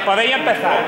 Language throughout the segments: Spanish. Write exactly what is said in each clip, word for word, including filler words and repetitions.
podéis empezar.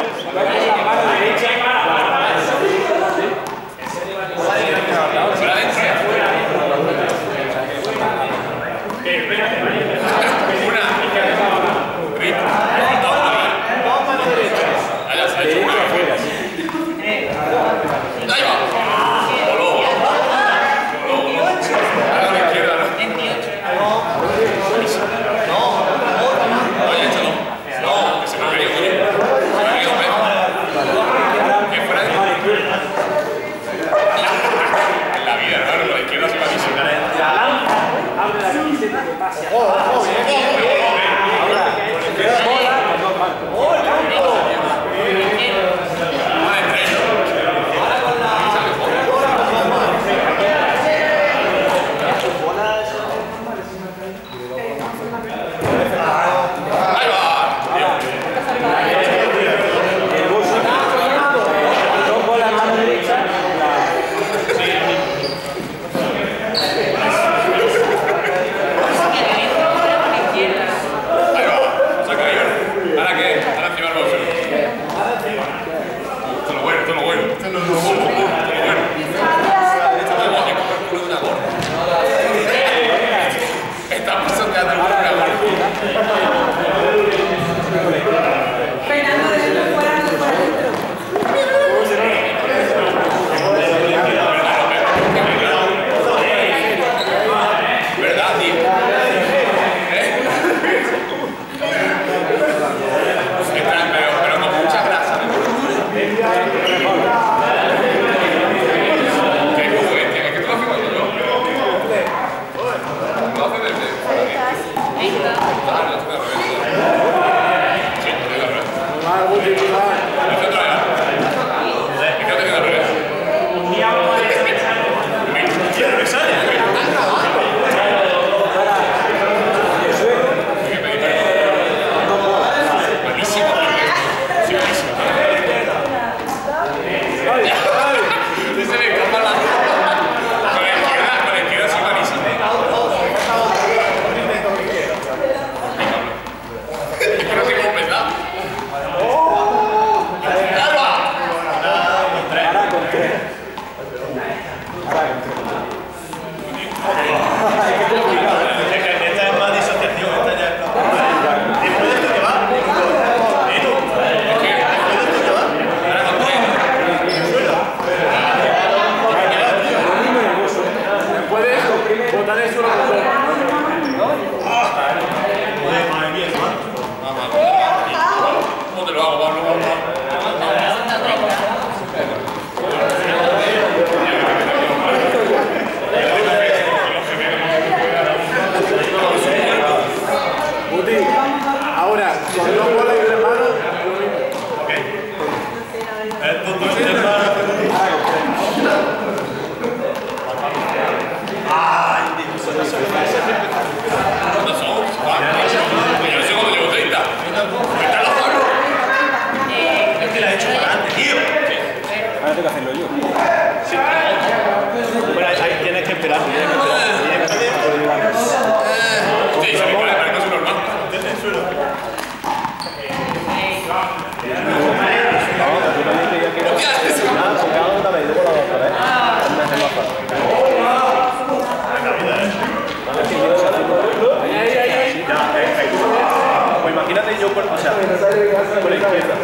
Imagínate yo por, o sea, por la izquierda.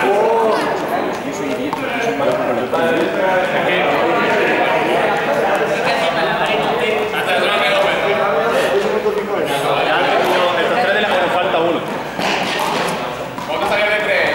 Yo soy idiota, yo soy malo por la estos tres de las que nos falta uno. ¿Cuánto salió de tres?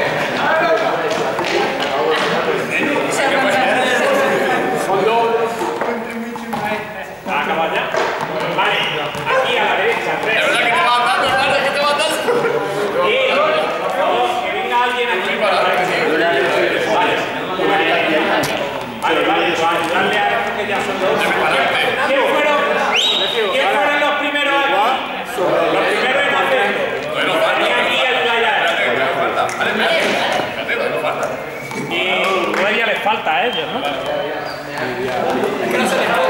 ¿Va a acabar ya? Vale, aquí a la derecha, tres. ¿De verdad que te vas dando, hermano? ¿Qué te vas dando? Y, por favor, que venga alguien aquí para... Vale, vale, vale, para ayudarle a estos que ya son dos. ¿Quién fueron, ¿quién fueron los primeros aquí? Los primeros en hacerlo. Venía aquí el playa. Vale, espérate, no falta. Y todavía les falta a ellos, ¿no? Es que no se les